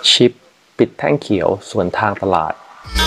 ชิปปิดแท่งเขียวสวนทางตลาด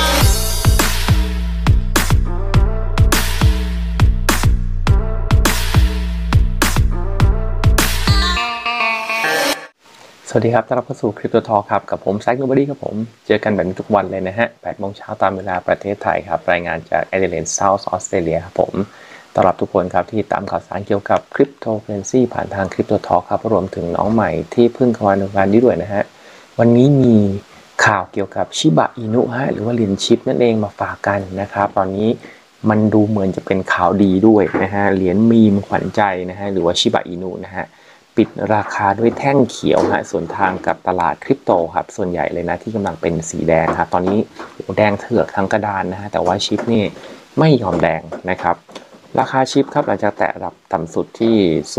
สวัสดีครับต้อนรับเข้าสู่คริปโตทอล์คครับกับผมแซคโนบอดี้ครับผมเจอกันแบบทุกวันเลยนะฮะ 8 โมงเช้าตามเวลาประเทศไทยครับรายงานจากแอดิเลดเซาท์ออสเตรเลียครับผมต้อนรับทุกคนครับที่ตามข่าวสารเกี่ยวกับคริปโตเคอเรนซีผ่านทางคริปโตทอล์คครับรวมถึงน้องใหม่ที่เพิ่งเข้ามาในวงการนี้ด้วยนะฮะวันนี้มีข่าวเกี่ยวกับชิบะอินุฮะหรือว่าเหรียญชิปนั่นเองมาฝากกันนะครับตอนนี้มันดูเหมือนจะเป็นข่าวดีด้วยนะฮะเหรียญมีมขวัญใจนะฮะหรือว่าชิบะอินุนะฮะปิดราคาด้วยแท่งเขียวฮะส่วนทางกับตลาดคริปโตครับส่วนใหญ่เลยนะที่กำลังเป็นสีแดงครับตอนนี้แดงเถือกทั้งกระดานนะฮะแต่ว่าชิปนี่ไม่ยอมแดงนะครับราคาชิปครับหลังจากแตะระดับต่ำสุดที่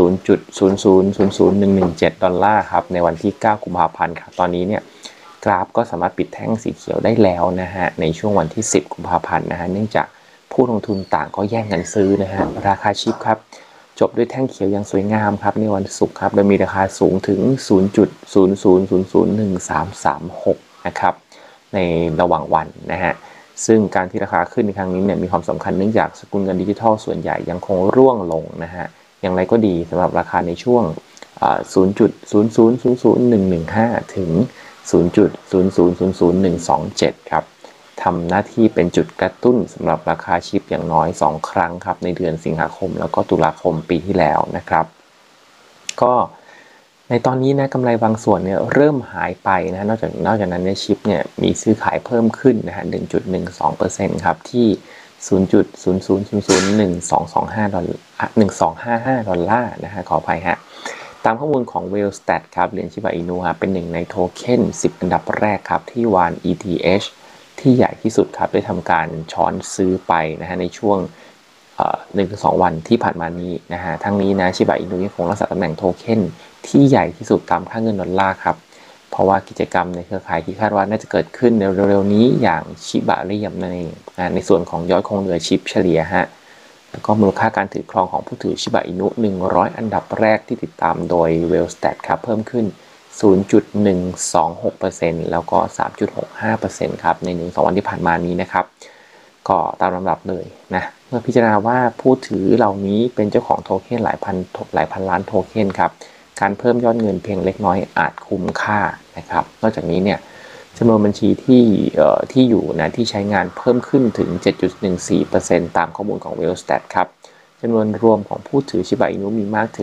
0.0000117 ดอลลาร์ครับในวันที่ 9 กุมภาพันธ์ครับตอนนี้เนี่ยกราฟก็สามารถปิดแท่งสีเขียวได้แล้วนะฮะในช่วงวันที่ 10 กุมภาพันธ์นะฮะเนื่องจากผู้ลงทุนต่างก็แย่งกันซื้อนะฮะราคาชิปครับจบด้วยแท่งเขียวอย่างสวยงามครับในวันศุกร์ครับโดยมีราคาสูงถึง 0.00001336 นะครับในระหว่างวันนะฮะซึ่งการที่ราคาขึ้นในครั้งนี้เนี่ยมีความสำคัญเนื่องจากสกุลเงินดิจิทัลส่วนใหญ่ยังคงร่วงลงนะฮะอย่างไรก็ดีสำหรับราคาในช่วง 0.000115 ถึง 0.000127 ครับทำหน้าที่เป็นจุดกระตุ้นสำหรับราคาชิปอย่างน้อย2ครั้งครับในเดือนสิงหาคมแล้วก็ตุลาคมปีที่แล้วนะครับก็ในตอนนี้นะกำไรบางส่วนเนี่ยเริ่มหายไปนะนอกจากนั้นในชิปเนี่ยมีซื้อขายเพิ่มขึ้นนะฮะ 1.12% ครับที่ 0.00001225 ดอลลาร์1255 ดอลลาร์นะฮะขออภัยฮะตามข้อมูลของ Wellstat ครับเหรียญชิบะอินุเป็นหนึ่งในโทเค็น10 อันดับแรกครับที่วาน ETH ที่ใหญ่ที่สุดครับได้ทำการช้อนซื้อไปนะฮะในช่วง1-2 วันที่ผ่านมานี้นะฮะทั้งนี้นะชิบะอินุยังคงรักษาตำแหน่งโทเค็นที่ใหญ่ที่สุดตามค่าเงินดอลลาร์ครับเพราะว่ากิจกรรมในเครือข่ายที่คาดว่าน่าจะเกิดขึ้นในเร็วๆนี้อย่างชิบะเรียมในส่วนของยอดคงเหลือชิปเฉลี่ยฮะแล้วก็มูลค่าการถือครองของผู้ถือชิบะอินุ100อันดับแรกที่ติดตามโดย Wellstat ครับเพิ่มขึ้น 0.126% แล้วก็ 3.65% ครับใน 1-2 วันที่ผ่านมานี้นะครับก็ตามลำดับเลยนะเมื่อพิจารณาว่าผู้ถือเหล่านี้เป็นเจ้าของโทเค็นหลายพันล้านโทเค็นครับการเพิ่มยอดเงินเพียงเล็กน้อยอาจคุ้มค่านะครับนอกจากนี้เนี่ยจำนวนบัญชีที่อยู่นะที่ใช้งานเพิ่มขึ้นถึง 7.14% ตามข้อมูลของ Wellstat ครับจำนวนรวมของผู้ถือชิบะอินุมีมากถึง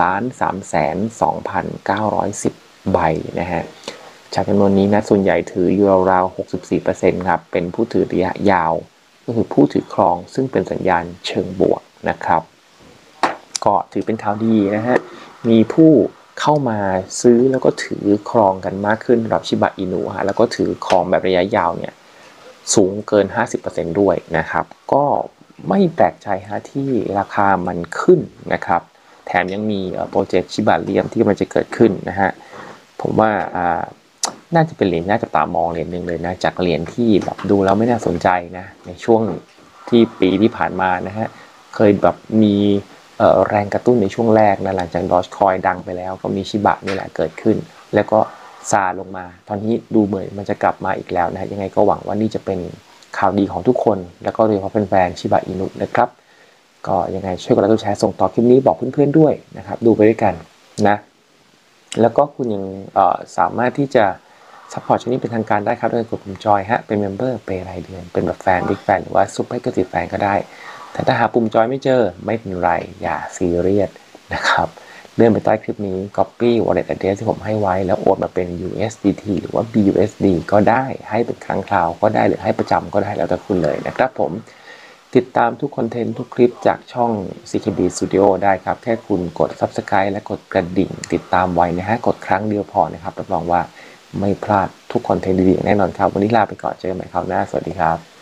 1,302,910 ใบนะฮะจากจำนวนนี้นะส่วนใหญ่ถืออยู่ราวๆ 64% ครับเป็นผู้ถือระยะยาวก็คือผู้ถือครองซึ่งเป็นสัญญาณเชิงบวกนะครับก็ถือเป็นข่าวดีนะฮะมีผู้เข้ามาซื้อแล้วก็ถือครองกันมากขึ้นสำหรับชิบะอินุฮะแล้วก็ถือครองแบบระยะยาวเนี่ยสูงเกิน 50% ด้วยนะครับก็ไม่แปลกใจฮะที่ราคามันขึ้นนะครับแถมยังมีโปรเจกต์ชิบะเรียมที่กำลังจะเกิดขึ้นนะฮะผมว่าน่าจะเป็นเหรียญน่าจับตามองเหรียญหนึ่งเลยนะจากเหรียญที่แบบดูแล้วไม่น่าสนใจนะในช่วงที่ปีที่ผ่านมานะฮะเคยแบบมีแรงกระตุ้นในช่วงแรกนะหลังจากดอจคอยดังไปแล้วก็มีชิบะนี่แหละเกิดขึ้นแล้วก็ซาลงมาตอนนี้ดูเหมือนมันจะกลับมาอีกแล้วนะยังไงก็หวังว่านี่จะเป็นข่าวดีของทุกคนแล้วก็โดยเฉพาะแฟนๆชิบะอินุนะครับก็ยังไงช่วยกดไลค์กดแชร์ส่งต่อคลิปนี้บอกเพื่อนๆด้วยนะครับดูไปด้วยกันนะแล้วก็คุณยังสามารถที่จะซัพพอร์ตช่องนี้เป็นทางการได้ครับโดยกดปุ่มจอยฮะเป็นเมมเบอร์เปย์รายเดือนเป็นแบบแฟนบิ๊กแฟนหรือว่าซุปเปอร์เกอร์ติแฟนก็ได้แต่ถ้าหาปุ่มจอยไม่เจอไม่เป็นไรอย่าซีเรียสนะครับเลื่อนไปใต้คลิปนี้ copy wallet address ที่ผมให้ไว้แล้วโอนมาเป็น USDT หรือว่า BUSD ก็ได้ให้เป็นครั้งคราวก็ได้หรือให้ประจำก็ได้แล้วแต่คุณเลยนะครับผมติดตามทุกคอนเทนต์ทุกคลิปจากช่อง CKB Studio ได้ครับแค่คุณกด Subscribe และกดกระดิ่งติดตามไว้นะฮะกดครั้งเดียวพอนะครับรับรองว่าไม่พลาดทุกคอนเทนต์ดีๆแน่นอนครับวันนี้ลาไปก่อนเจอกันใหม่คราวหน้าสวัสดีครับ